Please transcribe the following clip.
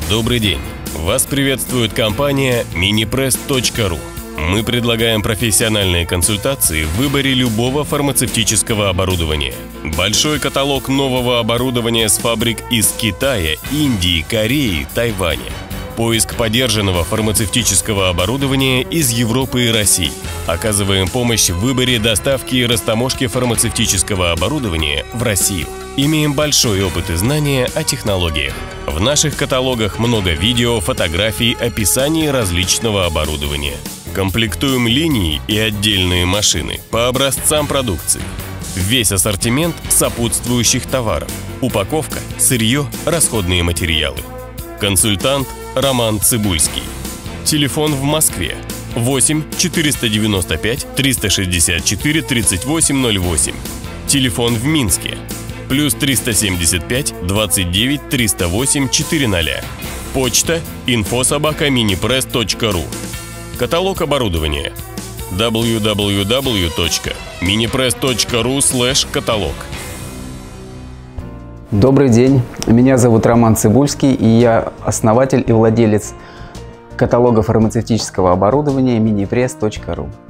Добрый день! Вас приветствует компания minipress.ru. Мы предлагаем профессиональные консультации в выборе любого фармацевтического оборудования. Большой каталог нового оборудования с фабрик из Китая, Индии, Кореи, Тайваня. Поиск подержанного фармацевтического оборудования из Европы и России. Оказываем помощь в выборе доставки и растаможки фармацевтического оборудования в Россию. Имеем большой опыт и знания о технологиях. В наших каталогах много видео, фотографий, описаний различного оборудования. Комплектуем линии и отдельные машины по образцам продукции. Весь ассортимент сопутствующих товаров. Упаковка, сырье, расходные материалы. Консультант Роман Цибульский. Телефон в Москве 8 495 364 3808. Телефон в Минске плюс 375 29 308 400. Почта info@minipress.ru. Каталог оборудования www.minipress.ru/каталог. Добрый день, меня зовут Роман Цибульский, и я основатель и владелец каталога фармацевтического оборудования minipress.ru.